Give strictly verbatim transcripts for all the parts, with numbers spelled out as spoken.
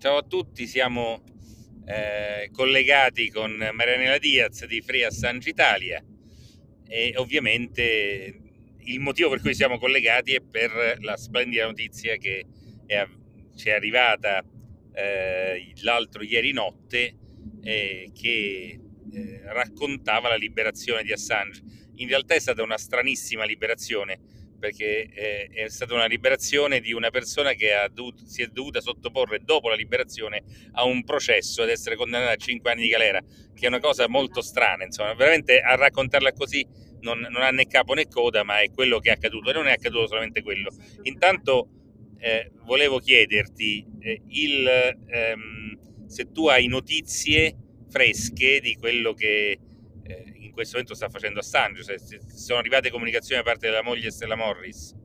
Ciao a tutti, siamo eh, collegati con Marianela Diaz di Free Assange Italia e ovviamente il motivo per cui siamo collegati è per la splendida notizia che è, ci è arrivata eh, l'altro ieri notte eh, che eh, raccontava la liberazione di Assange. In realtà è stata una stranissima liberazione, perché eh, è stata una liberazione di una persona che ha dovuto, si è dovuta sottoporre dopo la liberazione a un processo ed essere condannata a cinque anni di galera, che è una cosa molto strana, insomma, veramente a raccontarla così non, non ha né capo né coda, ma è quello che è accaduto e non è accaduto solamente quello. Intanto eh, volevo chiederti eh, il, ehm, se tu hai notizie fresche di quello che eh, in questo momento sta facendo Assange, se, se sono arrivate comunicazioni da parte della moglie Stella Morris.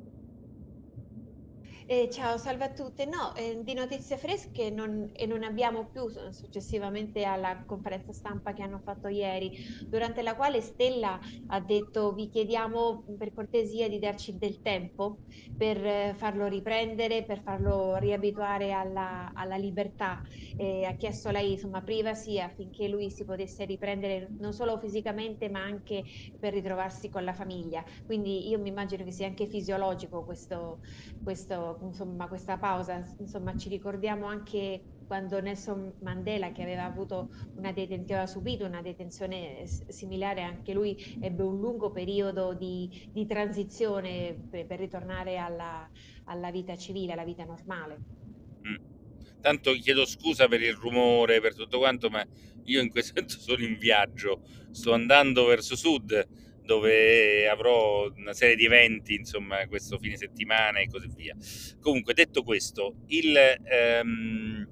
Eh, ciao, salve a tutte. No, eh, di notizie fresche non, e non abbiamo più su- successivamente alla conferenza stampa che hanno fatto ieri, durante la quale Stella ha detto: vi chiediamo per cortesia di darci del tempo per eh, farlo riprendere, per farlo riabituare alla, alla libertà. Eh, ha chiesto lei, insomma, privacy affinché lui si potesse riprendere non solo fisicamente, ma anche per ritrovarsi con la famiglia. Quindi io mi immagino che sia anche fisiologico questo questo, insomma, questa pausa. Insomma, ci ricordiamo anche quando Nelson Mandela, che aveva avuto una detenzione, aveva subito una detenzione similare, anche lui ebbe un lungo periodo di, di transizione per, per ritornare alla, alla vita civile, alla vita normale. Mm. Tanto chiedo scusa per il rumore, per tutto quanto, ma io in questo momento sono in viaggio, sto andando verso sud dove avrò una serie di eventi, insomma, questo fine settimana e così via. Comunque, detto questo, il, ehm,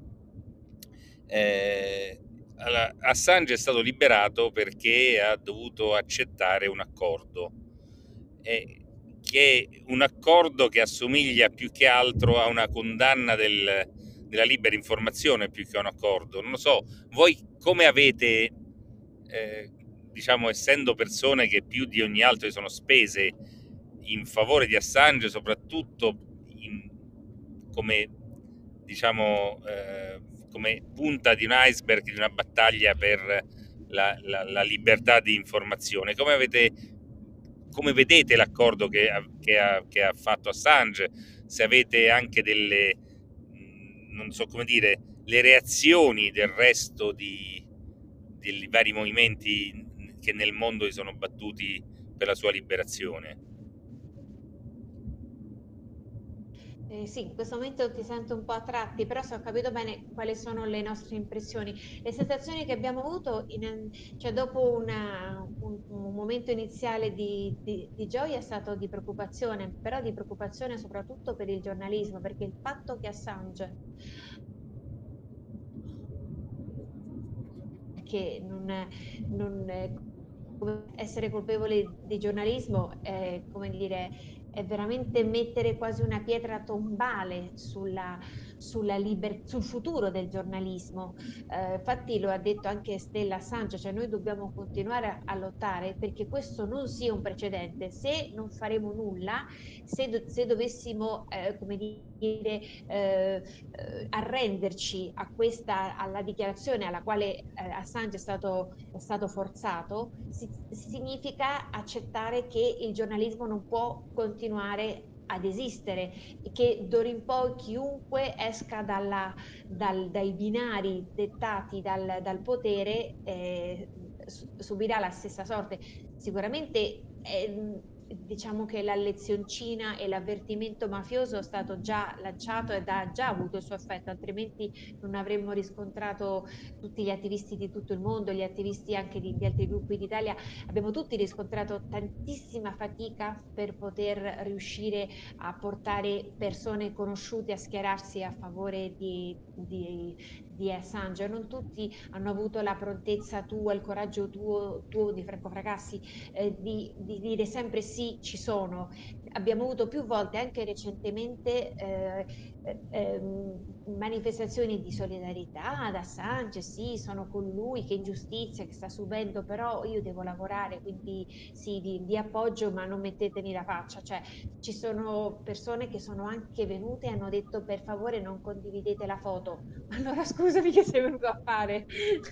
eh, allora, Assange è stato liberato perché ha dovuto accettare un accordo, eh, che è un accordo che assomiglia più che altro a una condanna del, della libera informazione più che a un accordo. Non lo so, voi come avete, eh, diciamo, essendo persone che più di ogni altro si sono spese in favore di Assange, soprattutto in, come, diciamo, eh, come punta di un iceberg di una battaglia per la, la, la libertà di informazione, come avete, come vedete l'accordo che ha, che, ha, che ha fatto Assange, se avete anche delle, non so come dire, le reazioni del resto di, dei vari movimenti che nel mondo si sono battuti per la sua liberazione. Eh, sì, in questo momento ti sento un po' a tratti, però se ho capito bene quali sono le nostre impressioni. Le sensazioni che abbiamo avuto, in- cioè dopo una- un, un momento iniziale di, di- di gioia è stato di preoccupazione, però di preoccupazione soprattutto per il giornalismo, perché il fatto che Assange, che non, non è- come essere colpevole di giornalismo è, come dire, è veramente mettere quasi una pietra tombale sulla, sulla liber- sul futuro del giornalismo. Eh, infatti lo ha detto anche Stella Assange, cioè noi dobbiamo continuare a, a lottare perché questo non sia un precedente. Se non faremo nulla, se, do- se dovessimo, eh, come dire, eh, eh, arrenderci a questa, alla dichiarazione alla quale eh, Assange è stato, è stato forzato, si, significa accettare che il giornalismo non può continuare ad esistere e che d'ora in poi chiunque esca dalla, dal, dai binari dettati dal, dal potere eh, subirà la stessa sorte. Sicuramente eh, diciamo che la lezioncina e l'avvertimento mafioso è stato già lanciato ed ha già avuto il suo effetto, altrimenti non avremmo riscontrato tutti gli attivisti di tutto il mondo, gli attivisti anche di, di altri gruppi d'Italia, abbiamo tutti riscontrato tantissima fatica per poter riuscire a portare persone conosciute a schierarsi a favore di, di, di Assange. Non tutti hanno avuto la prontezza tua, il coraggio tuo, tuo di Franco Fracassi, eh, di, di dire sempre sì, ci sono. Abbiamo avuto più volte, anche recentemente, eh, eh, ehm, manifestazioni di solidarietà ad Assange, sì, sono con lui, che ingiustizia che sta subendo, però io devo lavorare, quindi sì, vi, vi appoggio, ma non mettetemi la faccia. Cioè, ci sono persone che sono anche venute e hanno detto per favore non condividete la foto. Allora scusami, che sei venuto a fare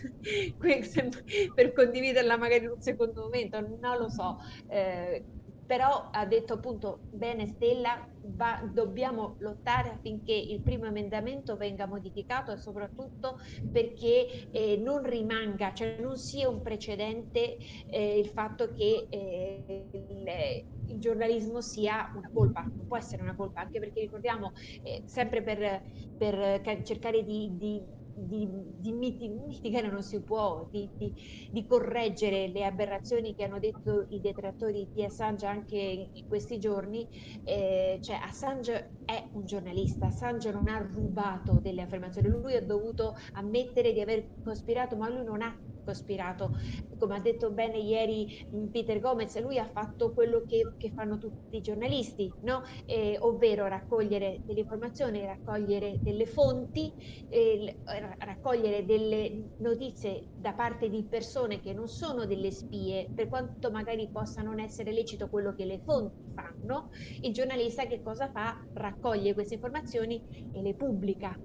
per condividerla magari in un secondo momento, non lo so. Eh, però ha detto appunto bene Stella, va, dobbiamo lottare affinché il primo emendamento venga modificato e soprattutto perché eh, non rimanga, cioè non sia un precedente eh, il fatto che eh, il, il giornalismo sia una colpa, non può essere una colpa, anche perché ricordiamo eh, sempre per, per cercare di, di di, di mitigare non si può, di, di, di correggere le aberrazioni che hanno detto i detrattori di Assange anche in questi giorni. Eh, cioè Assange è un giornalista, Assange non ha rubato delle affermazioni, lui ha dovuto ammettere di aver cospirato, ma lui non ha cospirato, come ha detto bene ieri Peter Gomez, lui ha fatto quello che, che fanno tutti i giornalisti, no? Eh, ovvero raccogliere delle informazioni, raccogliere delle fonti, eh, raccogliere delle notizie da parte di persone che non sono delle spie, per quanto magari possa non essere lecito quello che le fonti fanno. Il giornalista che cosa fa? Raccoglie queste informazioni e le pubblica.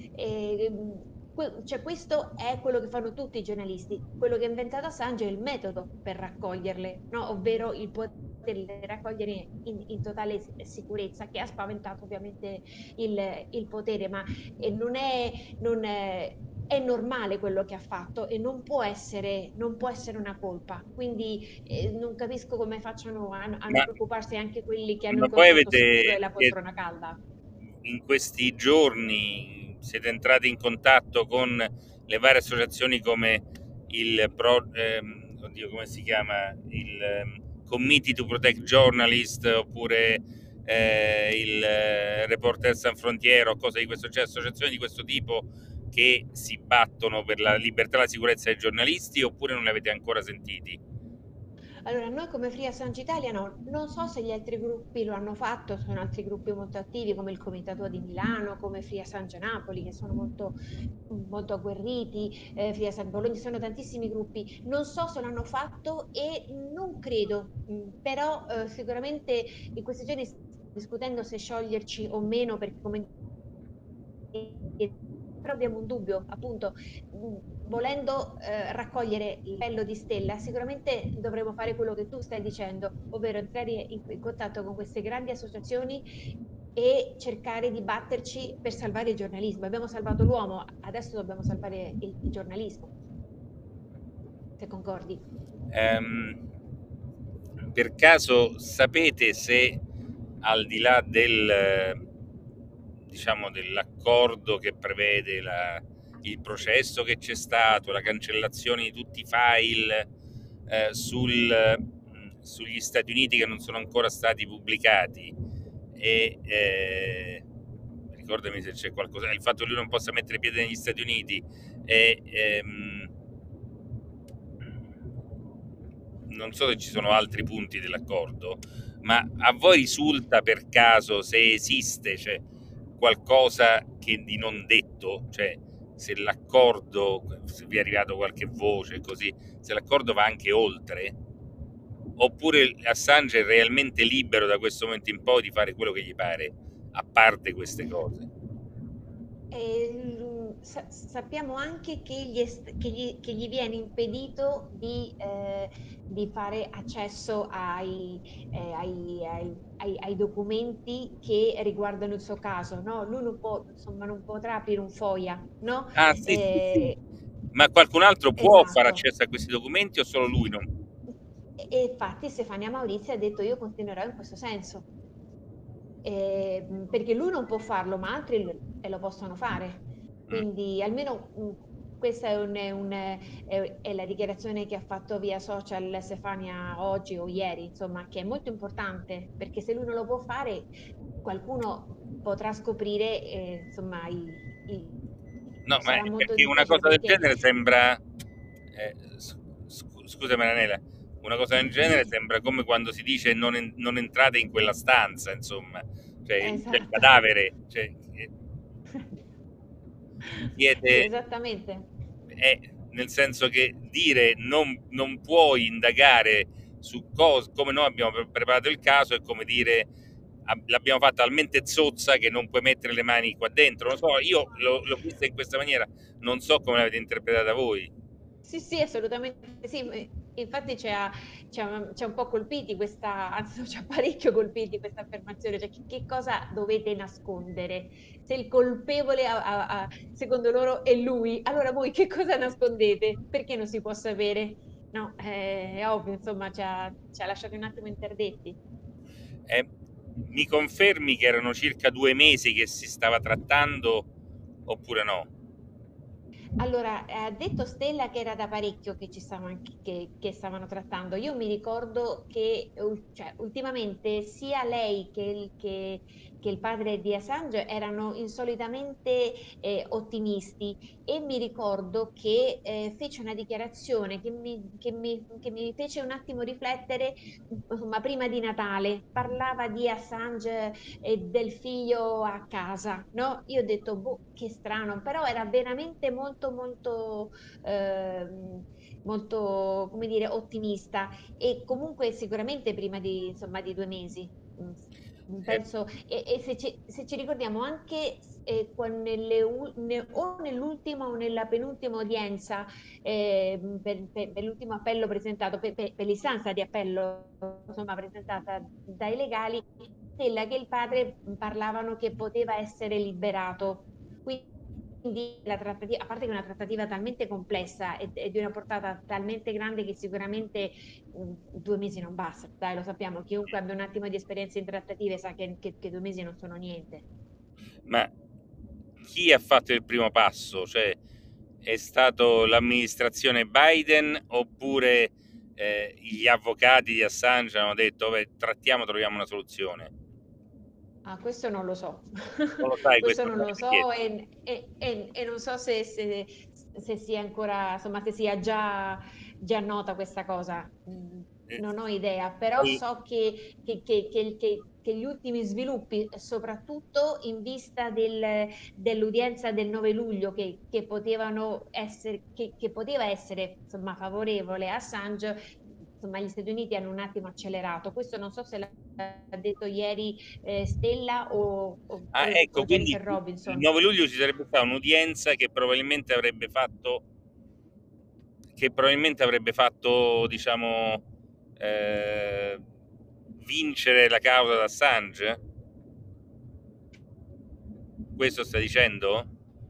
E, cioè, questo è quello che fanno tutti i giornalisti. Quello che ha inventato Assange è il metodo per raccoglierle, no? Ovvero il poter raccogliere in, in totale sicurezza, che ha spaventato ovviamente il, il potere, ma non è, non è, è normale quello che ha fatto e non può essere, non può essere una colpa. Quindi eh, non capisco come facciano a, a non Ma, preoccuparsi anche quelli che hanno ma il poi contratto sicuro e avete, la poltrona calda. in questi giorni siete entrati in contatto con le varie associazioni come il Pro, ehm, oddio, come si chiama? Il ehm, Committee to Protect Journalists, oppure eh, il eh, Reporters Sans Frontiere o cose di questo, cioè associazioni di questo tipo che si battono per la libertà e la sicurezza dei giornalisti, oppure non ne avete ancora sentiti? Allora, noi come Free Assange Italia no, non so se gli altri gruppi lo hanno fatto, sono altri gruppi molto attivi come il Comitato di Milano, come Free Assange Napoli, che sono molto, molto agguerriti, eh, Free Assange Bologna, sono tantissimi gruppi. Non so se l'hanno fatto e non credo, mh, però eh, sicuramente in questi giorni stiamo discutendo se scioglierci o meno, perché come però abbiamo un dubbio, appunto, mh, volendo eh, raccogliere il livello di Stella, sicuramente dovremo fare quello che tu stai dicendo, ovvero entrare in, in contatto con queste grandi associazioni e cercare di batterci per salvare il giornalismo. Abbiamo salvato l'uomo, adesso dobbiamo salvare il, il giornalismo, se concordi. Ehm, per caso sapete se al di là del, diciamo, dell'accordo che prevede la, il processo che c'è stato, la cancellazione di tutti i file eh, sul, sugli Stati Uniti che non sono ancora stati pubblicati, e eh, ricordami se c'è qualcosa, il fatto che lui non possa mettere piede negli Stati Uniti e ehm, non so se ci sono altri punti dell'accordo, ma a voi risulta per caso se esiste, cioè, qualcosa che di non detto, cioè se l'accordo, se vi è arrivato qualche voce così, se l'accordo va anche oltre, oppure Assange è realmente libero da questo momento in poi di fare quello che gli pare, a parte queste cose? E, sa- sappiamo anche che gli, est- che gli- che gli viene impedito di, eh, di fare accesso ai, eh, ai- ai- ai- ai documenti che riguardano il suo caso, no? Lui non può, insomma, non potrà aprire un FOIA, no? Ah, sì, sì, sì. Eh, Ma qualcun altro può fare esatto. accesso a questi documenti o solo lui non? E e infatti Stefania Maurizio ha detto io continuerò in questo senso. Eh, perché lui non può farlo, ma altri lo, e lo possono fare. Mm. Quindi almeno mh, questa è, un, è, un, è, è la dichiarazione che ha fatto via social Stefania oggi o ieri, insomma, che è molto importante, perché se lui non lo può fare, qualcuno potrà scoprire, eh, insomma, i, i- No, ma sarà molto perché una difficile cosa del perché genere sembra... eh, sc- sc- scusa Maranela, una cosa del genere sembra come quando si dice non, en- non entrate in quella stanza, insomma, cioè c'è il Esatto. cadavere, cioè, eh, Sì, siete, esattamente. è, nel senso che dire non, non puoi indagare su cosa, come noi abbiamo pre- preparato il caso, è come dire ab- l'abbiamo fatta talmente zozza che non puoi mettere le mani qua dentro. Non so, io l'ho, l'ho vista in questa maniera, non so come l'avete interpretata voi. Sì, sì, assolutamente sì. m- Infatti ci ha, ci ha- ci ha un po' colpiti questa, anzi ci ha parecchio colpiti questa affermazione, cioè che, che cosa dovete nascondere? Se il colpevole a- a- a- secondo loro è lui, allora voi che cosa nascondete? Perché non si può sapere? No, eh, è ovvio, insomma, ci ha, ci ha lasciati un attimo interdetti. Eh, mi confermi che erano circa due mesi che si stava trattando oppure no? Allora, ha detto Stella che era da parecchio che ci stavano, che, che stavano trattando. Io mi ricordo che ul- cioè, ultimamente sia lei che il, che- che il padre di Assange erano insolitamente eh, ottimisti e mi ricordo che eh, fece una dichiarazione che mi, che mi- che mi fece un attimo riflettere, insomma, prima di Natale. Parlava di Assange e del figlio a casa, no? Io ho detto, boh, che strano, però era veramente molto, molto, ehm, molto, come dire, ottimista e comunque sicuramente prima di, insomma, di due mesi. Mm, Eh, Penso, e, e se, ci, se ci ricordiamo anche eh, quan- nelle u- ne- o nell'ultima o nella penultima udienza eh, per, per- per l'ultimo appello presentato, per, per- per l'istanza di appello insomma, presentata dai legali, quella che il padre parlavano che poteva essere liberato. Quindi la trattativa, a parte che è una trattativa talmente complessa e, e di una portata talmente grande che sicuramente mh, due mesi non basta, dai, lo sappiamo, chiunque abbia un attimo di esperienza in trattative sa che, che, che due mesi non sono niente. ma chi ha fatto il primo passo? Cioè, è stato l'amministrazione Biden oppure eh, gli avvocati di Assange hanno detto, "Vabbè, trattiamo, troviamo una soluzione"? Ah, questo non lo so, Non lo sai, questo questo non non lo l'avete so chiesto. e, e- e- e non so se, se- se sia ancora, insomma, se sia già, già nota questa cosa. Mm, Eh, Non ho idea, però all- so che, che- che- che- che- che gli ultimi sviluppi, soprattutto in vista del- dell'udienza del nove luglio, che, che potevano essere, che, che poteva essere, insomma, favorevole a Assange, insomma, gli Stati Uniti hanno un attimo accelerato. Questo non so se l'ha detto ieri eh, Stella o, o- Ah, o- o ecco, quindi Jennifer il Robinson. nove luglio ci sarebbe stata un'udienza che probabilmente avrebbe fatto, che probabilmente avrebbe fatto, diciamo, eh, vincere la causa d'Assange? Questo stai dicendo?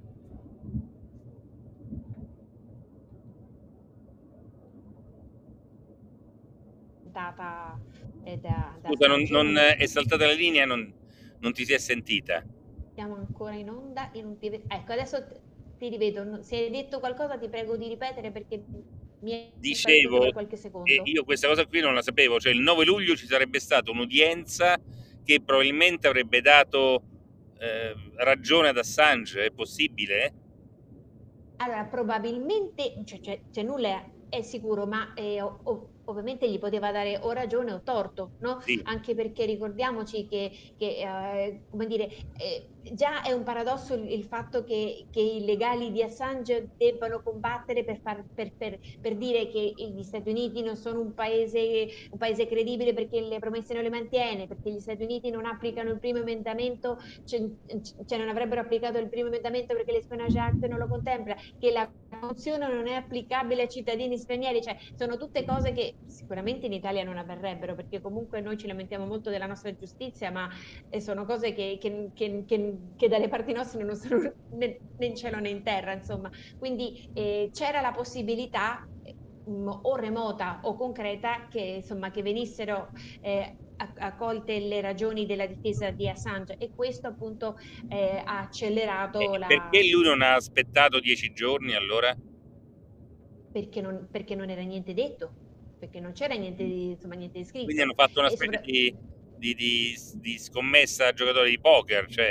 Data eh, da, da Scusa, non, Assange. Io non- non è saltata la linea, non, non ti si è sentita. siamo ancora in onda e non ti vedo. Ecco, adesso t- ti rivedo. No- Se hai detto qualcosa ti prego di ripetere perché mi è sparito Dicevo, per qualche e secondo. io questa cosa qui non la sapevo, cioè il nove luglio ci sarebbe stata un'udienza che probabilmente avrebbe dato eh, ragione ad Assange, è possibile? Allora, probabilmente, cioè, cioè- cioè nulla è, è sicuro, ma eh, ov- ov- ovviamente gli poteva dare o ragione o torto, no? Sì. Anche perché ricordiamoci che, che, eh, come dire, eh, già è un paradosso il, il fatto che, che i legali di Assange debbano combattere per, far, per, per, per dire che gli Stati Uniti non sono un paese, un paese credibile perché le promesse non le mantiene, perché gli Stati Uniti non applicano il primo emendamento, cioè, cioè non avrebbero applicato il primo emendamento perché l'Espionage Act non lo contempla, che la Costituzione non è applicabile ai cittadini stranieri, cioè sono tutte cose che sicuramente in Italia non avverrebbero, perché comunque noi ci lamentiamo molto della nostra giustizia, ma eh, sono cose che, che, che, che, che dalle parti nostre non sono né, né in cielo né in terra, insomma. Quindi eh, c'era la possibilità mh, o remota o concreta che, insomma, che venissero eh, accolte le ragioni della difesa di Assange e questo appunto eh, ha accelerato E la, perché lui non ha aspettato dieci giorni allora? perché non, perché non era niente detto, perché non c'era niente di, insomma, niente di Quindi hanno scritto. fatto una E specie sopra- di, di, di, di scommessa a giocatori di poker, cioè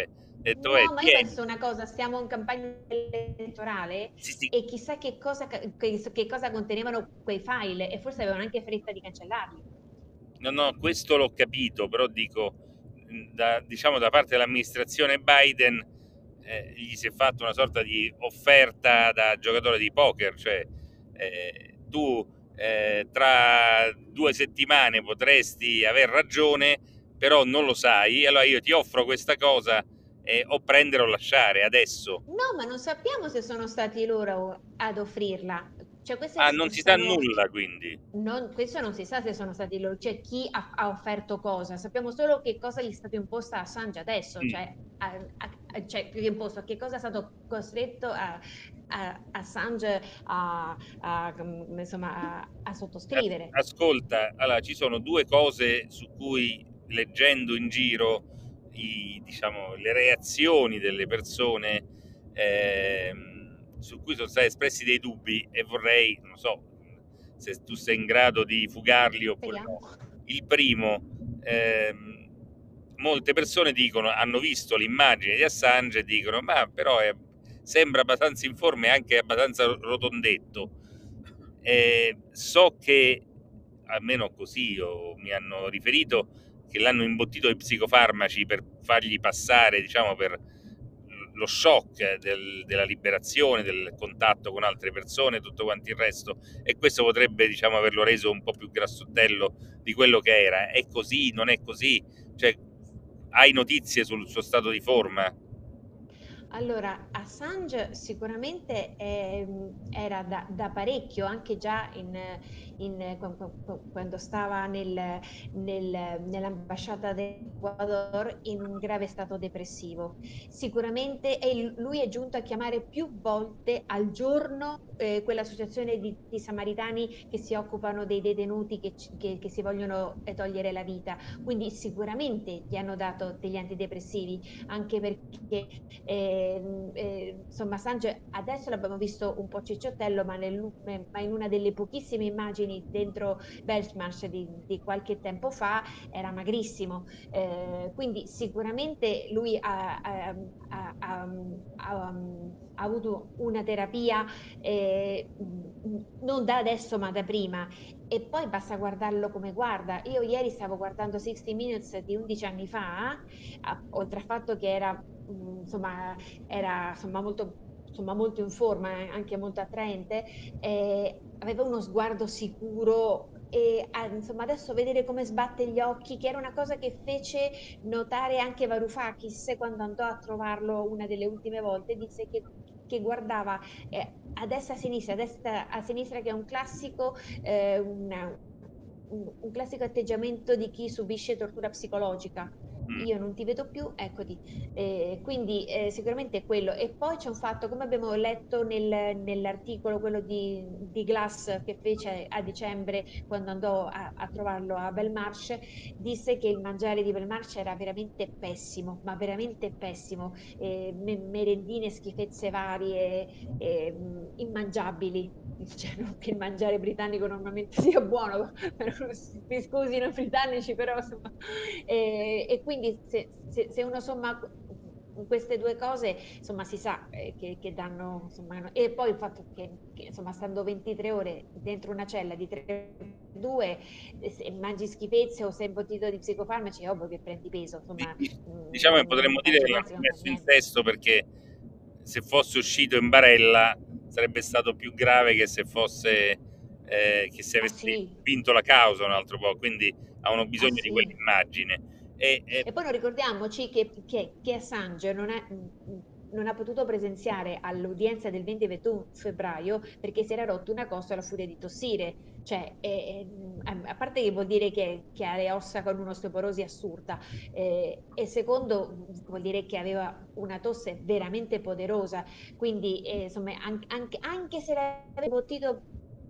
detto: "Eh, No, ma io tieni". penso una cosa, stiamo in campagna elettorale Sì, sì. e chissà che cosa, ca- che, che cosa contenevano quei file e forse avevano anche fretta di cancellarli. No, no, questo l'ho capito, però dico, mh, da, diciamo da parte dell'amministrazione Biden eh, gli si è fatta una sorta di offerta da giocatore di poker, cioè eh, tu eh, tra due settimane potresti aver ragione, però non lo sai, allora io ti offro questa cosa eh, o prendere o lasciare adesso. No, ma non sappiamo se sono stati loro ad offrirla. Cioè, queste Ah, s- non si sa sono. nulla quindi. Non, questo non si sa se sono stati loro, cioè chi ha, ha offerto cosa. Sappiamo solo che cosa gli è stato imposto a Assange adesso, Mm. cioè, a- a- cioè più che imposto, a che cosa è stato costretto a, a- Assange a, a- insomma, a, a sottoscrivere. Ascolta, allora ci sono due cose su cui leggendo in giro i, diciamo, le reazioni delle persone ehm, su cui sono stati espressi dei dubbi e vorrei, non so, se tu sei in grado di fugarli oppure Speriamo. no. Il primo, ehm, molte persone dicono, hanno visto l'immagine di Assange e dicono, ma però è, sembra abbastanza informe e anche abbastanza rotondetto. Eh, so che, almeno così o mi hanno riferito, che l'hanno imbottito di psicofarmaci per fargli passare, diciamo, per lo shock del, della liberazione, del contatto con altre persone, tutto quanto il resto, e questo potrebbe, diciamo, averlo reso un po' più grassottello di quello che era. È così, non è così? Cioè, hai notizie sul suo stato di forma? Allora, Assange sicuramente ehm, era da, da parecchio, anche già in, in- qu- qu- quando stava nel- nel- nell'ambasciata dell'Ecuador in un grave stato depressivo. Sicuramente e lui è giunto a chiamare più volte al giorno eh, quell'associazione di, di samaritani che si occupano dei detenuti che, ci- che- che si vogliono eh, togliere la vita. Quindi sicuramente gli hanno dato degli antidepressivi, anche perché eh, eh, insomma, Assange adesso l'abbiamo visto un po' cicciottello, ma, nel, ma in una delle pochissime immagini dentro Belmarsh di, di qualche tempo fa era magrissimo. Eh, quindi sicuramente lui ha, ha, ha, ha, ha ha avuto una terapia eh, non da adesso ma da prima e poi basta guardarlo come guarda. Io ieri stavo guardando sessanta Minutes di undici anni fa, a- oltre al fatto che era mh, insomma era insomma molto, insomma, molto in forma, eh, anche molto attraente, eh, aveva uno sguardo sicuro e ah, insomma adesso vedere come sbatte gli occhi, che era una cosa che fece notare anche Varoufakis quando andò a trovarlo una delle ultime volte, disse che, che guardava eh, a destra e a sinistra, a destra a sinistra che è un classico, eh, una- un, un classico atteggiamento di chi subisce tortura psicologica. Mm. Io non ti vedo più, eccoti. Eh, quindi eh, sicuramente è quello. E poi c'è un fatto, come abbiamo letto nel- nell'articolo, quello di, di Glass che fece a dicembre quando andò a, a trovarlo a Belmarsh, disse che il mangiare di Belmarsh era veramente pessimo, ma veramente pessimo. Eh, me- merendine, schifezze varie, eh, mh, immangiabili. Cioè, non che il mangiare britannico normalmente sia buono, mi scusino i britannici, però insomma, e, e quindi se, se, se uno somma queste due cose, insomma, si sa eh, che, che danno, insomma, e poi il fatto che, che, insomma, stando ventitré ore dentro una cella di tre due, se mangi schifezze o sei imbottito di psicofarmaci, è ovvio che prendi peso, insomma, Diciamo che non, potremmo non dire far che l'hanno ginnastica non fa messo in niente. sesto perché se fosse uscito in barella sarebbe stato più grave che se fosse eh, che se Ah avesse sì, vinto la causa un altro po', quindi hanno ah bisogno di sì. quell'immagine. E, e E poi non ricordiamoci che, che, che Assange non, è, non ha potuto presenziare all'udienza del venti e ventuno febbraio perché si era rotto una costola a furia di tossire. Cioè, è- è- a parte che vuol dire che, che ha le ossa con un'osteoporosi assurda, eh, e secondo vuol dire che aveva una tosse veramente poderosa. Quindi, eh, insomma, anche, anche, anche se l'aveva bottito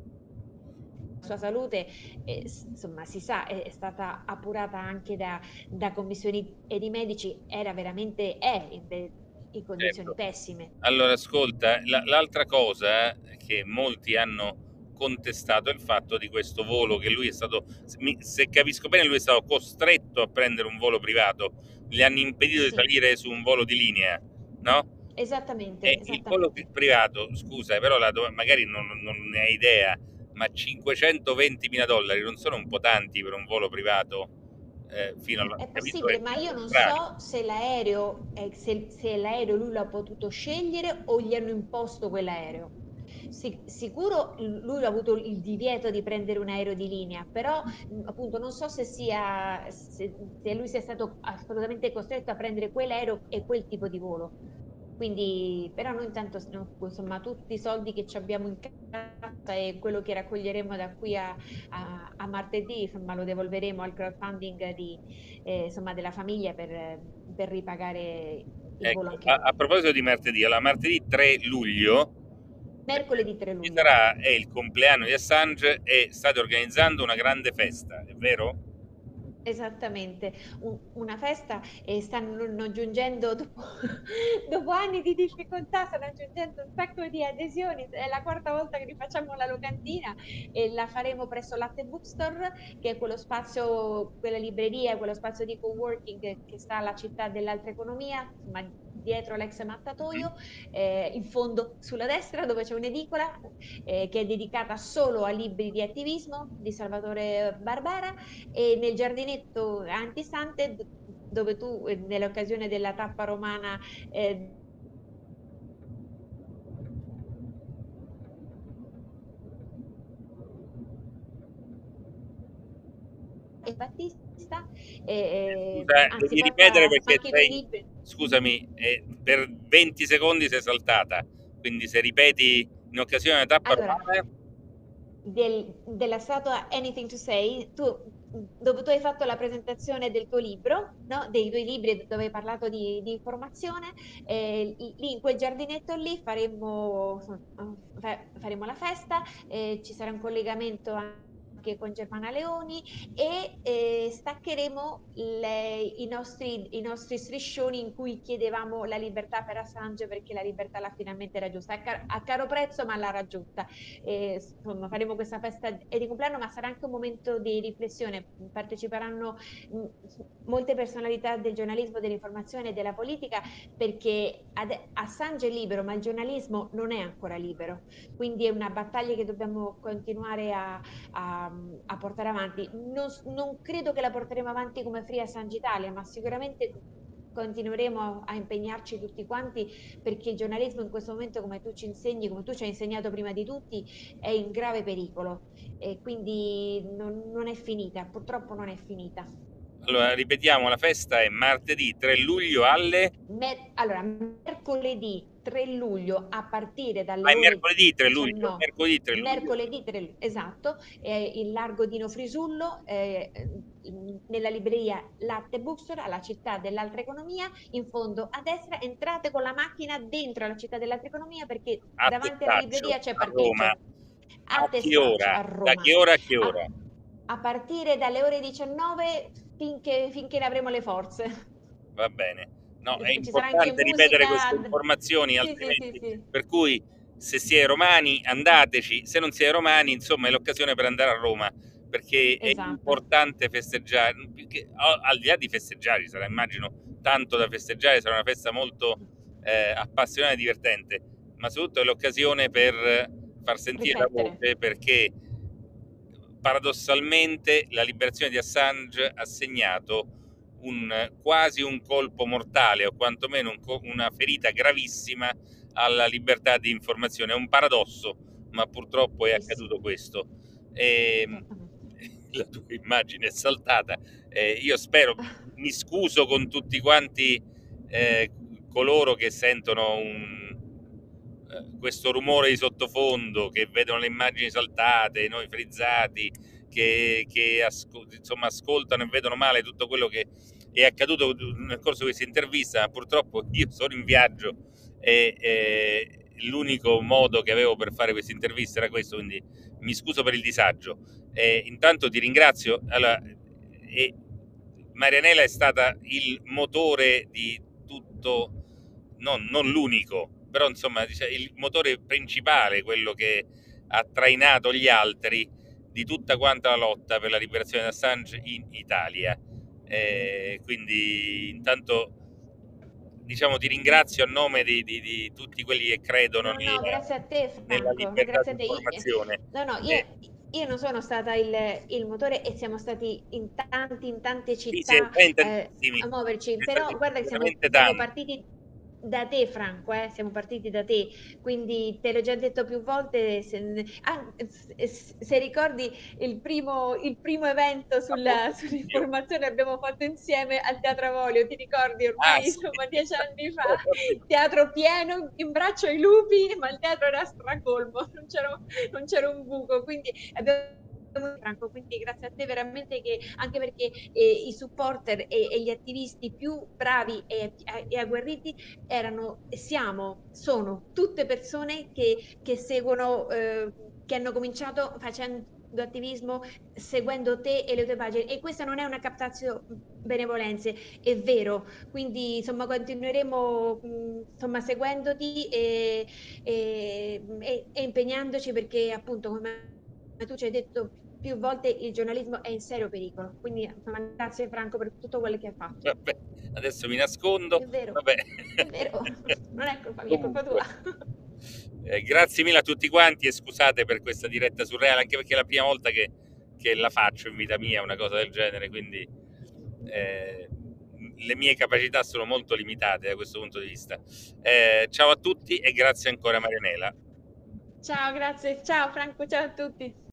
sua salute, eh, insomma, si sa, è, è stata appurata anche da, da commissioni e di medici, era veramente, è in, in condizioni certo. pessime. Allora, ascolta, la- l'altra cosa che molti hanno contestato è il fatto di questo volo che lui è stato, se mi- se capisco bene, lui è stato costretto a prendere un volo privato. gli hanno impedito di Sì, salire su un volo di linea, no? esattamente, E il volo esattamente. privato, scusa, però la do- magari non, non ne hai idea, ma cinquecentoventimila dollari non sono un po' tanti per un volo privato eh, fino alla, È capito? possibile, ma io non All'Australia. so se l'aereo, eh, se, se l'aereo lui l'ha potuto scegliere o gli hanno imposto quell'aereo. Sic- sicuro lui ha avuto il divieto di prendere un aereo di linea, però mh, appunto non so se sia se, se lui sia stato assolutamente costretto a prendere quell'aereo e quel tipo di volo. Quindi, però noi intanto, no, insomma, tutti i soldi che ci abbiamo in casa e quello che raccoglieremo da qui a, a- a martedì, insomma, lo devolveremo al crowdfunding di, eh, insomma, della famiglia per, per ripagare il volo Ecco, anche a, a noi. proposito di martedì, allora martedì tre luglio eh, Mercoledì tre ci luglio. sarà, è il compleanno di Assange e state organizzando una grande festa, è vero? Esattamente, Un- una festa e stanno aggiungendo, dopo, dopo anni di difficoltà, stanno aggiungendo un sacco di adesioni. È la quarta volta che rifacciamo la locantina e la faremo presso Latte Bookstore, che è quello spazio, quella libreria, quello spazio di coworking che, che sta alla città dell'altra economia, insomma, dietro l'ex Mhm. mattatoio, eh, in fondo sulla destra dove c'è un'edicola eh, che è dedicata solo a libri di attivismo di Salvatore Barbera e nel giardinetto antistante dove tu eh, nell'occasione della tappa romana eh, e Battista eh, Scusa, anzi devi ripetere porta perché anche i tuoi sei, libri. scusami, eh, per venti secondi sei saltata, quindi se ripeti in occasione della tappa Allora, romana, del- della statua Anything to Say, tu, dove tu hai fatto la presentazione del tuo libro, no? Dei tuoi libri dove hai parlato di, di informazione, eh, lì in quel giardinetto lì faremo, fa- faremo la festa, eh, ci sarà un collegamento anche con Germana Leoni e eh, staccheremo le- i nostri, i nostri striscioni in cui chiedevamo la libertà per Assange perché la libertà l'ha finalmente raggiunta a, car- a caro prezzo ma l'ha raggiunta. E, insomma, faremo questa festa di compleanno, ma sarà anche un momento di riflessione. Parteciperanno mh, molte personalità del giornalismo, dell'informazione e della politica, perché ad, Assange è libero, ma il giornalismo non è ancora libero. Quindi è una battaglia che dobbiamo continuare a, a, a portare avanti. Non, non credo che la porteremo avanti come Free Assange Italia, ma sicuramente continueremo a, a impegnarci tutti quanti perché il giornalismo in questo momento, come tu ci insegni, come tu ci hai insegnato prima di tutti, è in grave pericolo e quindi non, non è finita, purtroppo non è finita. allora ripetiamo, la festa è martedì tre luglio alle... Me- allora, mercoledì tre luglio a partire Ah, dalle è ore mercoledì tre luglio, diciannove, mercoledì tre luglio. mercoledì tre luglio, esatto, eh, il largo Dino Frisullo, eh, nella libreria Latte Bookstore, alla città dell'altra economia, in fondo a destra, entrate con la macchina dentro la città dell'altra economia perché A davanti alla Testaccio, libreria c'è a Roma. parcheggio. A A che Testaccio, ora? a Da Roma. che ora a che ora? A, a partire dalle ore diciannove finché, finché ne avremo le forze. Va bene. No, è Ci sarà anche importante ripetere queste musica. informazioni, Sì, sì, sì, altrimenti, sì. per cui se siete romani andateci, se non siete romani, insomma, è l'occasione per andare a Roma, perché è Esatto. importante festeggiare, più che- oh, al di là di festeggiare, sarà immagino tanto da festeggiare, sarà una festa molto eh, appassionante e divertente, ma soprattutto è l'occasione per far sentire la Riflettere. voce, perché paradossalmente la liberazione di Assange ha segnato un, quasi un colpo mortale o quantomeno un, una ferita gravissima alla libertà di informazione. È un paradosso, ma purtroppo è Sì, sì, accaduto questo. E, esattamente. la tua immagine è saltata. Eh, io spero, mi scuso con tutti quanti eh, coloro che sentono un, eh, questo rumore di sottofondo, che vedono le immagini saltate, noi frizzati, che, che asco- insomma, ascoltano e vedono male tutto quello che è accaduto nel corso di questa intervista, ma purtroppo io sono in viaggio e, e l'unico modo che avevo per fare questa intervista era questo, quindi mi scuso per il disagio. E intanto ti ringrazio. Allora, e Marianela è stata il motore di tutto, non, non l'unico, però insomma il motore principale, quello che ha trainato gli altri di tutta quanta la lotta per la liberazione di Assange in Italia. Eh, quindi intanto diciamo ti ringrazio a nome di, di, di tutti quelli che credono No, no, nella, grazie a te nella Franco, libertà grazie di a te. I- informazione. No, no, Eh, io, io non sono stata il, il motore e siamo stati in tanti, in tante sì, siete città in eh, tantissimi, a muoverci, siete però stati guarda che siamo, veramente siamo tanti. partiti da te Franco, eh, siamo partiti da te, quindi te l'ho già detto più volte, se, ah, se- se ricordi il primo, il primo evento sulla- Appunto, io. sull'informazione l'abbiamo fatto insieme al Teatro Avorio, ti ricordi Ah, ormai sì. insomma dieci anni fa? Teatro pieno, in braccio ai lupi, ma il teatro era stracolmo, non c'era, non c'era un buco, quindi abbiamo Franco, quindi grazie a te veramente che anche perché eh, i supporter e, e, gli attivisti più bravi e, e agguerriti erano, siamo, sono tutte persone che, che seguono, eh, che hanno cominciato facendo attivismo seguendo te e le tue pagine e questa non è una captazione benevolenze, è vero, quindi insomma continueremo insomma seguendoti e, e, e, e impegnandoci perché appunto come tu ci hai detto più volte il giornalismo è in serio pericolo, quindi insomma, grazie Franco per tutto quello che hai fatto. Vabbè, adesso mi nascondo. È vero, Vabbè. è vero, non è colpa mia, è colpa tua. Comunque, eh, grazie mille a tutti quanti e scusate per questa diretta surreale, anche perché è la prima volta che, che la faccio in vita mia, una cosa del genere, quindi eh, le mie capacità sono molto limitate da questo punto di vista. Eh, ciao a tutti e grazie ancora Marianela. Ciao, grazie, ciao Franco, ciao a tutti.